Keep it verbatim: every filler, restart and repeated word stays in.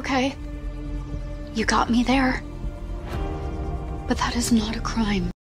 Okay. You got me there. But that is not a crime.